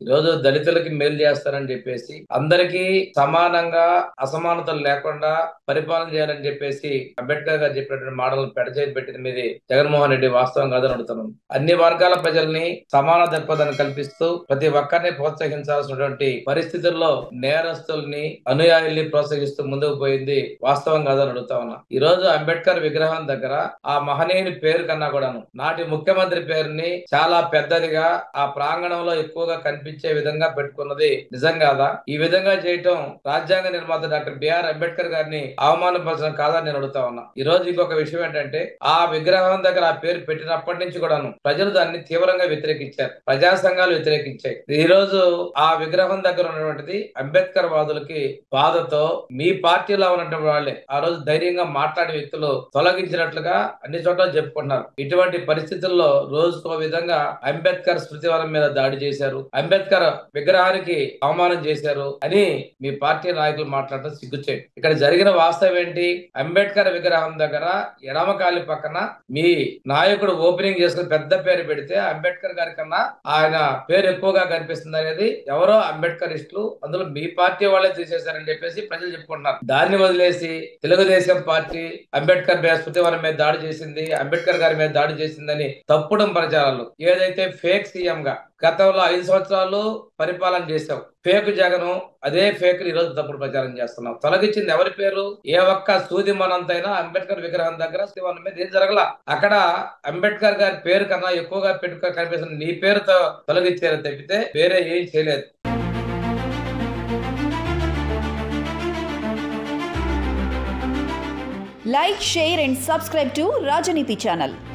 ఈరోజు దళితులకి మేలు చేస్తారని చెప్పేసి, అందరికీ సమానంగా అసమానతలు లేకుండా పరిపాలన చేయాలని చెప్పేసి అంబేద్కర్ గారు చెప్పినటువంటి మోడల్ పెడచేసి పెట్టిన మీది జగన్మోహన్ రెడ్డి వాస్తవం కాదని అడుగుతున్నాం. అన్ని వర్గాల ప్రజల్ని సమాన దృక్పథాన్ని కల్పిస్తూ ప్రతి ఒక్కరిని ప్రోత్సహించాల్సినటువంటి పరిస్థితుల్లో నేరస్తుల్ని అనుయాయుల్ని ప్రోత్సహిస్తూ ముందుకు పోయింది వాస్తవం కాదని అడుగుతా ఉన్నా. ఈ రోజు అంబేద్కర్ విగ్రహం దగ్గర ఆ మహనీయుని పేరు కన్నా కూడాను నాటి ముఖ్యమంత్రి పేరుని చాలా పెద్దదిగా ఆ ప్రాంగణంలో ఎక్కువగా కనిపించే విధంగా పెట్టుకున్నది నిజం కాదా? ఈ విధంగా చేయటం రాజ్యాంగ నిర్మాత డాక్టర్ బిఆర్ అంబేద్కర్ గారిని అవమానపరచడం కాదని నేను అడుగుతా ఉన్నా. ఈ రోజు ఇంకొక విషయం ఏంటంటే, ఆ విగ్రహం దగ్గర ఆ పేరు పెట్టినప్పటి నుంచి కూడాను ప్రజలు దాన్ని తీవ్రంగా వ్యతిరేకించారు, ప్రజా సంఘాలు వ్యతిరేకించాయి. ఈ రోజు ఆ విగ్రహం దగ్గర ఉన్నటువంటిది అంబేద్కర్ వాదులకి బాధతో మీ పార్టీలో ఉన్నటువంటి వాళ్ళే ఆ రోజు ధైర్యంగా మాట్లాడే వ్యక్తులు తొలగించినట్లుగా అన్ని చోట్ల చెప్పుకుంటున్నారు. ఇటువంటి పరిస్థితుల్లో రోజుకో విధంగా అంబేద్కర్ స్మృతివనం మీద దాడి చేశారు, అంబేద్కర్ విగ్రహానికి అవమానం చేశారు అని మీ పార్టీ నాయకులు మాట్లాడటం సిగ్గుచేటు. ఇక్కడ జరిగిన వాస్తవం ఏంటి? అంబేద్కర్ విగ్రహం దగ్గర ఎడమకాలి పక్కన మీ నాయకుడు ఓపెనింగ్ చేసుకుని పెద్ద పేరు పెడితే అంబేద్కర్ గారి కన్నా ఆయన పేరు ఎక్కువగా కనిపిస్తుంది అనేది ఎవరో అంబేద్కరిస్టులు, అందులో మీ పార్టీ వాళ్ళే తీసేశారని చెప్పేసి ప్రజలు చెప్పుకుంటున్నారు. దాన్ని వదిలేసి తెలుగుదేశం పార్టీ అంబేద్కర్ స్మృతివనం మీద దాడి చేసింది, అంబేద్కర్ గారి మీద దాడి చేసిందని తప్పుడు ప్రచారాలు, ఏదైతే ఫేక్ సీఎం గా గతంలో 5 సంవత్సరాలు పరిపాలన చేశావు, ఫేక్ జగను, అదే ఫేక్ ఈ రోజు తప్పుడు ప్రచారం చేస్తున్నావు. తొలగించింది ఎవరి పేరు? ఏ ఒక్క సూది మనంతైనా అంబేద్కర్ విగ్రహం దగ్గర శివన్ మీద ఏం జరగల. అక్కడ అంబేద్కర్ గారి పేరు కన్నా ఎక్కువగా పెట్టుకో కనిపిస్తుంది నీ పేరుతో తొలగించారు తప్పితే వేరే ఏం చేయలేదు. Like, share and subscribe to Rajaniti channel.